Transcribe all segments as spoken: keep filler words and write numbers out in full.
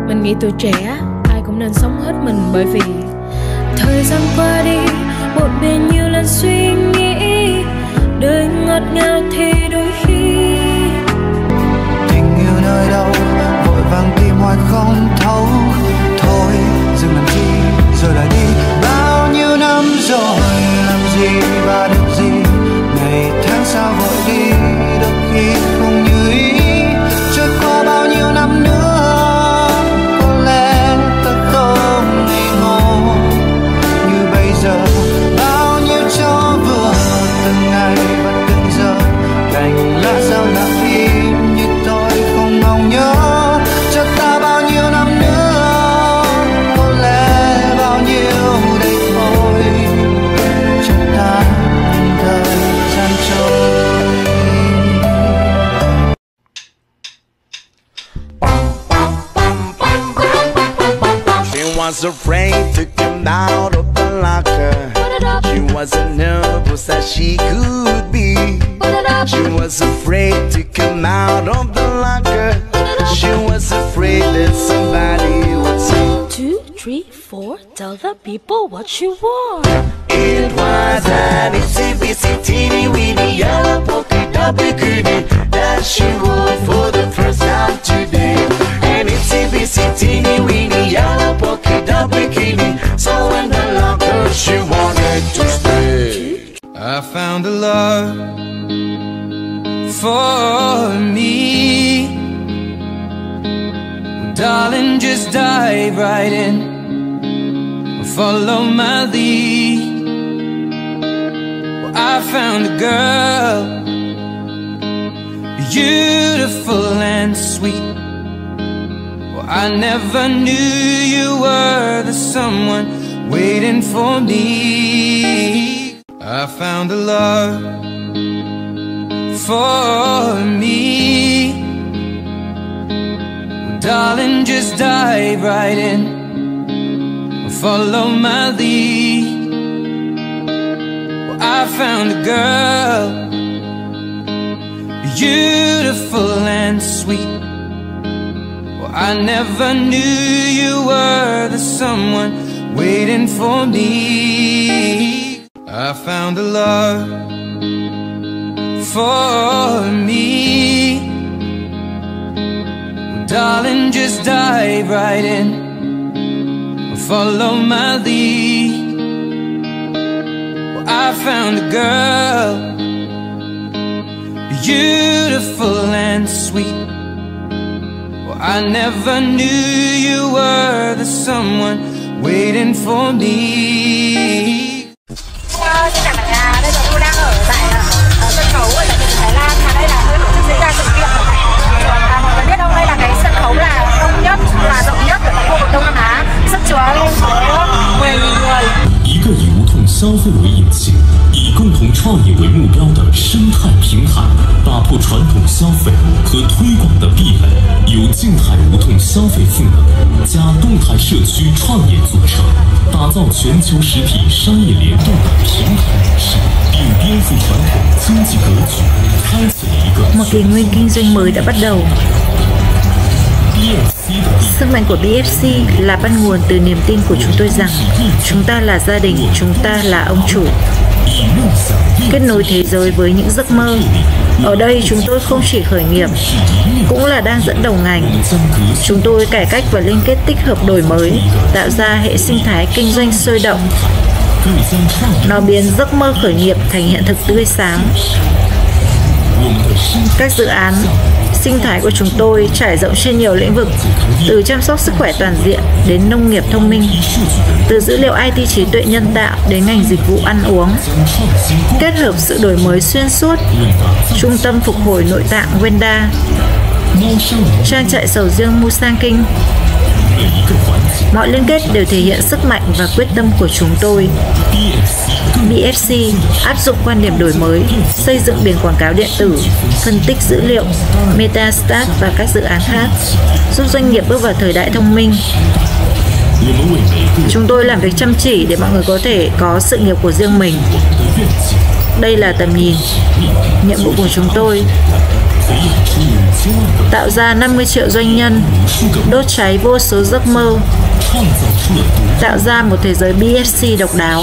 Mình nghĩ tuổi trẻ ai cũng nên sống hết mình, bởi vì thời gian qua đi bộn bề nhiều lần suy nghĩ, đời ngọt ngào thì đôi khi tình yêu nơi đâu vội vàng tìm hoài không thấu. Thôi dừng làm chi rồi lại đi, bao nhiêu năm rồi làm gì và được gì, ngày tháng sao vội đi đôi khi không như ý. Trôi qua bao nhiêu năm nữa có lẽ ta không ngây ngô như bây giờ. Bao nhiêu cho vừa từng ngày và từng giờ, cành lá sao lặng im như tôi không mong nhớ. Cho ta bao nhiêu năm nữa có lẽ bao nhiêu đây thôi, chúng ta nhìn thời gian trôi. She was afraid to come out of the locker. She wasn't nervous as she could be. She was afraid to come out of the locker. She was afraid that somebody would say, two, three, four, tell the people what you want. it was an itsy bitsy teeny weeny yellow polka dot bikini that she wore for the first time today. An itsy bitsy teeny weeny yellow polka dot bikini, so in the locker she wanted to stay. I found a love for me. Well, darling, just dive right in, follow my lead. Well, I found a girl, beautiful and sweet. Well, I never knew you were the someone waiting for me. I found a love for me. Well, darling, just dive right in, follow my lead. Well, I found a girl, beautiful and sweet. Well, I never knew you were the someone waiting for me. I found a love for me. Well, darling, just dive right in, follow my lead. Well, I found a girl, beautiful and sweet. Well, I never knew you were the someone waiting for me. Xin chào cả nhà, bây giờ tôi đang ở tại ở sân khấu ở tại Thái Lan, và đây là nơi tổ chức diễn ra sự kiện ở tại trường. À, mọi người biết không, đây là cái sân khấu là đông nhất, là rộng nhất ở khu vực Đông Nam Á, sức chứa lên tới mười nghìn người. 一个以无痛消费为引擎，以共同创业为目标的生态平台，打破传统消费和推广的壁垒，由静态无痛消费赋能加动态社区创业组成，打造全球实体商业联动的平台模式，并颠覆传统经济格局，开启了一个 một kỷ nguyên kinh doanh mới đã bắt đầu. Sức mạnh của bê ép xê là bắt nguồn từ niềm tin của chúng tôi rằng chúng ta là gia đình, chúng ta là ông chủ. Kết nối thế giới với những giấc mơ. Ở đây chúng tôi không chỉ khởi nghiệp, cũng là đang dẫn đầu ngành. Chúng tôi cải cách và liên kết tích hợp đổi mới, tạo ra hệ sinh thái kinh doanh sôi động. Nó biến giấc mơ khởi nghiệp thành hiện thực tươi sáng. Các dự án sinh thái của chúng tôi trải rộng trên nhiều lĩnh vực, từ chăm sóc sức khỏe toàn diện đến nông nghiệp thông minh, từ dữ liệu i tê trí tuệ nhân tạo đến ngành dịch vụ ăn uống, kết hợp sự đổi mới xuyên suốt. Trung tâm phục hồi nội tạng Wenda, trang trại sầu riêng Musang King. Mọi liên kết đều thể hiện sức mạnh và quyết tâm của chúng tôi. bê ép xê áp dụng quan điểm đổi mới, xây dựng biển quảng cáo điện tử, phân tích dữ liệu, Metastat và các dự án khác, giúp doanh nghiệp bước vào thời đại thông minh. Chúng tôi làm việc chăm chỉ để mọi người có thể có sự nghiệp của riêng mình. Đây là tầm nhìn, nhiệm vụ của chúng tôi. tạo ra năm mươi triệu doanh nhân, đốt cháy vô số giấc mơ, tạo ra một thế giới bê ép xê độc đáo.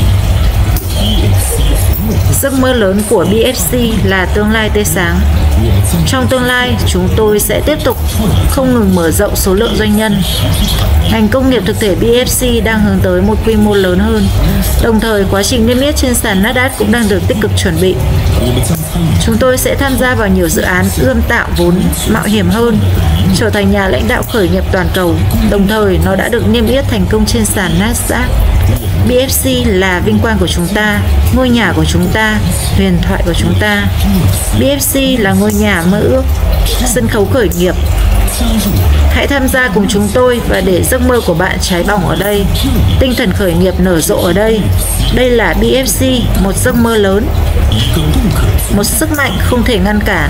Giấc mơ lớn của bê ép xê là tương lai tươi sáng. Trong tương lai, chúng tôi sẽ tiếp tục không ngừng mở rộng số lượng doanh nhân. Ngành công nghiệp thực thể bê ép xê đang hướng tới một quy mô lớn hơn. Đồng thời, quá trình niêm yết trên sàn Nasdaq cũng đang được tích cực chuẩn bị. Chúng tôi sẽ tham gia vào nhiều dự án ươm tạo vốn mạo hiểm hơn, trở thành nhà lãnh đạo khởi nghiệp toàn cầu. Đồng thời, nó đã được niêm yết thành công trên sàn Nasdaq. bê ép xê là vinh quang của chúng ta, ngôi nhà của chúng ta, huyền thoại của chúng ta. bê ép xê là ngôi nhà mơ ước, sân khấu khởi nghiệp. Hãy tham gia cùng chúng tôi và để giấc mơ của bạn cháy bỏng ở đây, tinh thần khởi nghiệp nở rộ ở đây. Đây là bê ép xê, một giấc mơ lớn, một sức mạnh không thể ngăn cản.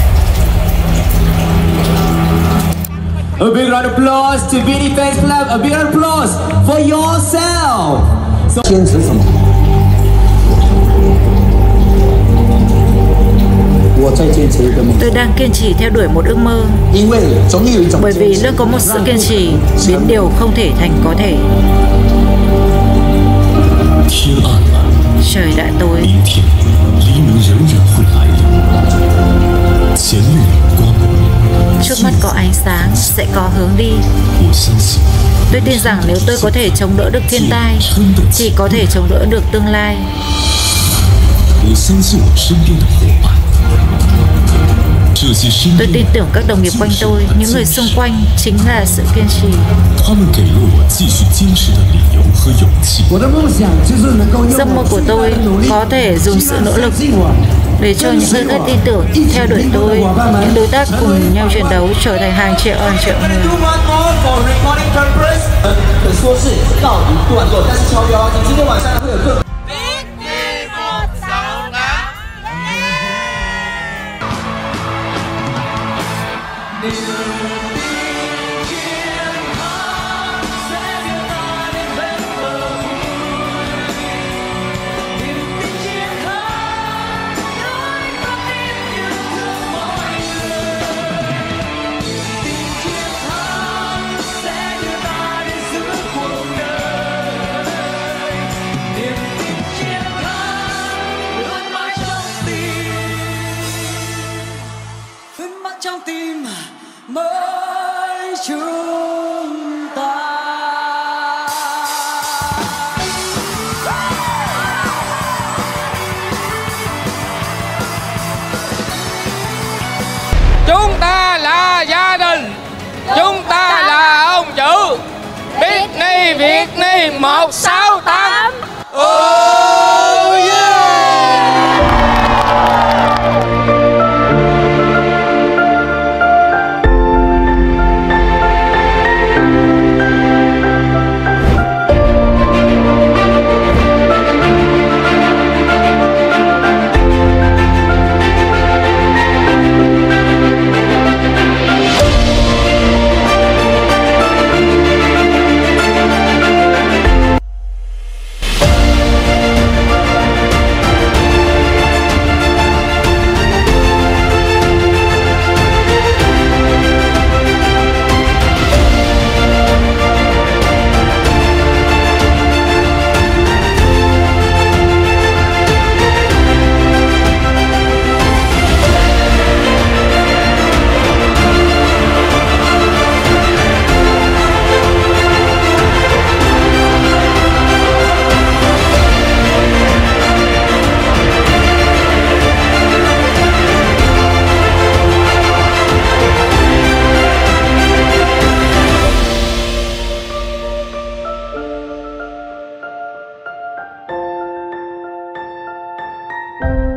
A big round of applause to Vinny Fans Club. A big round of applause for yourself. So, 坚持什么？我在坚持一个梦。 Tôi đang kiên trì theo đuổi một ước mơ. 因为总有一种 Bởi vì luôn có một sự kiên trì biến điều không thể thành có thể. 天暗了， Trời đã tối. 明天黎明仍然会来临。前面有光， Trước mắt có ánh sáng, sẽ có hướng đi. 我相信 Tôi tin rằng nếu tôi có thể chống đỡ được thiên tai, thì có thể chống đỡ được tương lai. 我相信我身边的伙伴，这些身 Tôi 边 tin tưởng các đồng nghiệp quanh tôi, những người xung quanh chính là sự kiên trì. 他们给了我继续坚持的理由和勇气。 我的梦想就是能够用 Giấc mơ của tôi có thể dùng sự nỗ lực để cho những người khác tin tưởng, theo đuổi tôi, những đối tác cùng nhau chiến đấu trở thành hàng triệu hàng triệu người. 说是告一段落，但是超标，你今天晚上会有更。 trong tim mới chúng ta. Chúng ta là gia đình, chúng ta là ông chủ Pitney Việt một sáu tám. Oh yeah! Thank you.